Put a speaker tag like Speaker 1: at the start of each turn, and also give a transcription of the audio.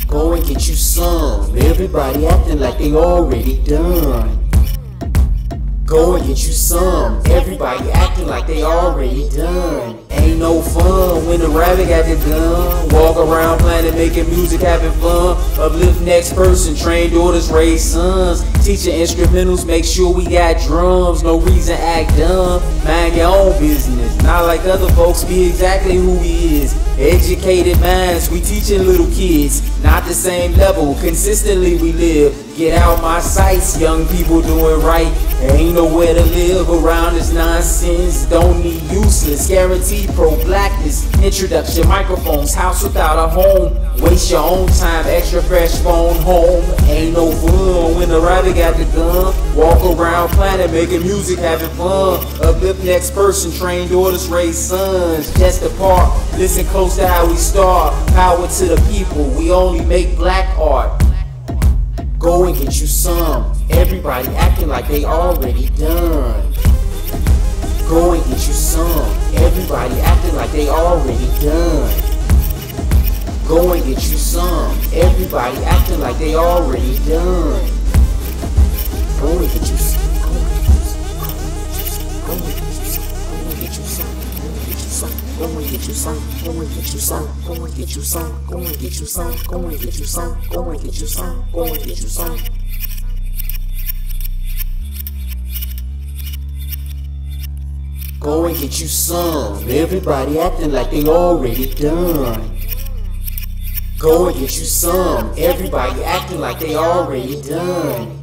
Speaker 1: Go and get you some. Everybody acting like they already done. Go and get you some. Everybody acting like they already done. Ain't no fun when the rabbit got the gun. Walk around planning, making music, having fun. Uplift next person, train daughters, raise sons. Teaching instrumentals, make sure we got drums. No reason act dumb, mind your own business. Not like other folks, be exactly who he is. Educated minds, we teaching little kids. Not the same level, consistently we live. Get out my sights, young people doing right. Ain't nowhere to live around this nonsense. Don't need useless, guaranteed pro-blackness. Introduction, microphones, house without a home. Waste your own time, extra fresh phone home. Ain't no fun when the rabbit got the gun. Walk around planet, making music, having fun. Uplift next person, train daughters, raise sons. Just a part, listen close to how we start. Power to the people, we only make black art. Go and get you some. Everybody acting like they already done. Go and get you some. Everybody acting like they already done. Go and get you some. Everybody acting like they already done. Go and get you some. Go and get you some. Go and get you some. Go and get you some. Go and get you some. Go and get you some. Go and get you some. Go and get you some. Go and get you some. Go and get you some. Go and get you some. Everybody acting like they already done. Go and get you some. Everybody acting like they already done.